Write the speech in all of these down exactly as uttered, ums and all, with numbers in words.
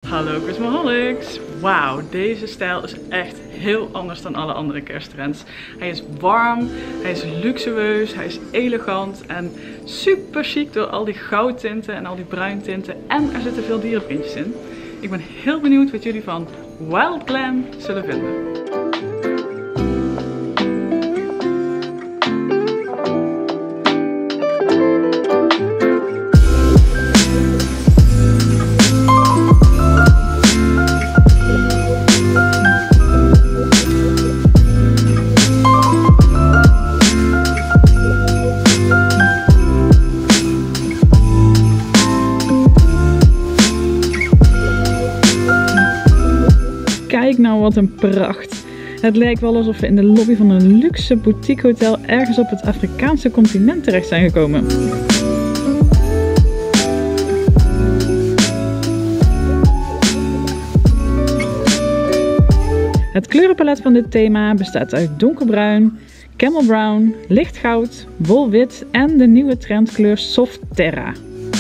Hallo Cosmoholics! Wauw, deze stijl is echt heel anders dan alle andere kersttrends. Hij is warm, hij is luxueus, hij is elegant en super chic door al die goudtinten en al die bruintinten. En er zitten veel dierenprintjes in. Ik ben heel benieuwd wat jullie van Wild Glam zullen vinden. Kijk nou wat een pracht. Het lijkt wel alsof we in de lobby van een luxe boutique hotel ergens op het Afrikaanse continent terecht zijn gekomen. Het kleurenpalet van dit thema bestaat uit donkerbruin, camel brown, licht goud, wolwit en de nieuwe trendkleur soft terra.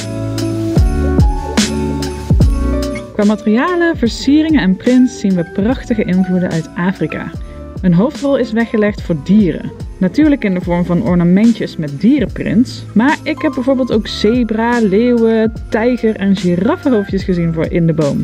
Qua materialen, versieringen en prints zien we prachtige invloeden uit Afrika. Een hoofdrol is weggelegd voor dieren. Natuurlijk in de vorm van ornamentjes met dierenprints. Maar ik heb bijvoorbeeld ook zebra, leeuwen, tijger en giraffenhoofdjes gezien voor in de boom.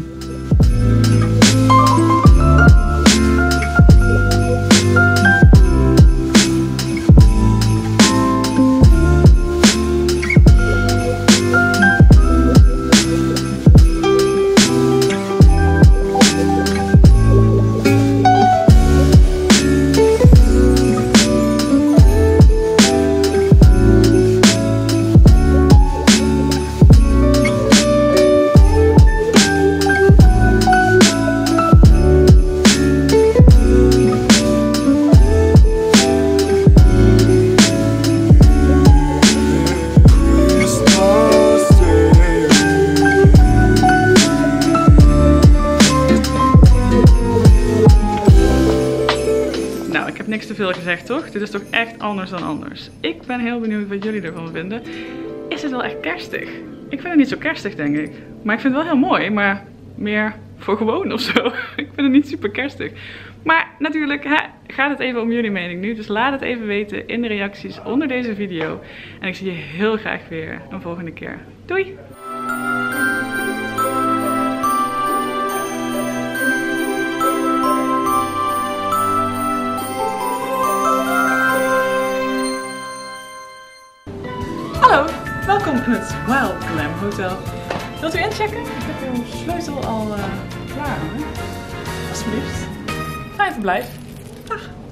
Niks te veel gezegd, toch? Dit is toch echt anders dan anders. Ik ben heel benieuwd wat jullie ervan vinden. Is het wel echt kerstig? Ik vind het niet zo kerstig, denk ik. Maar ik vind het wel heel mooi, maar meer voor gewoon of zo. Ik vind het niet super kerstig. Maar natuurlijk hè, gaat het even om jullie mening nu. Dus laat het even weten in de reacties onder deze video. En ik zie je heel graag weer een volgende keer. Doei! Hallo, welkom in het Wild Glam Hotel. Wilt u inchecken? Ik heb uw sleutel al uh, klaar. Hè? Alsjeblieft. Fijn verblijf. Dag.